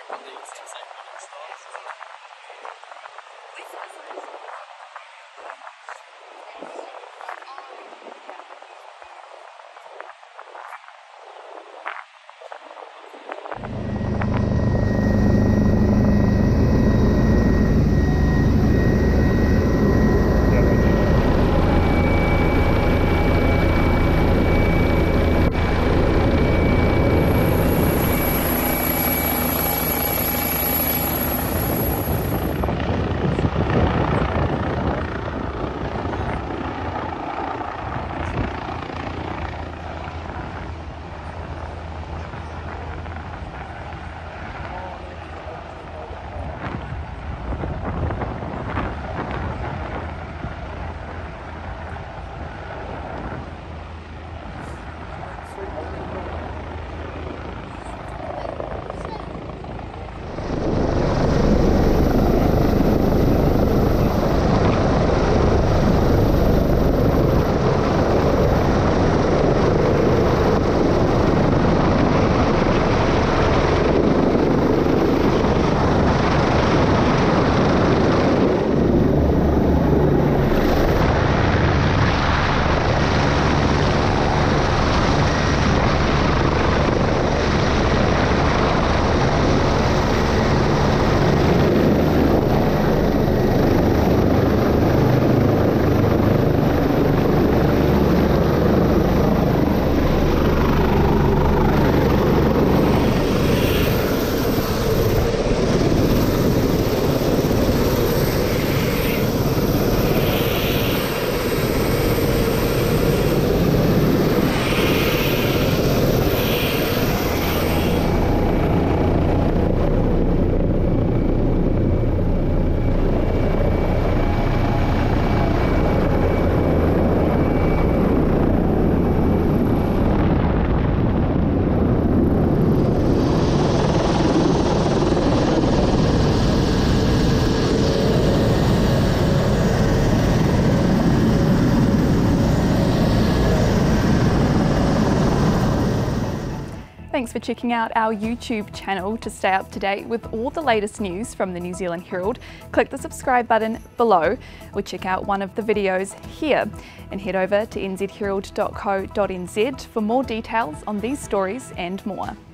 Thanks for checking out our YouTube channel. To stay up to date with all the latest news from the New Zealand Herald, click the subscribe button below or check out one of the videos here, and head over to nzherald.co.nz for more details on these stories and more.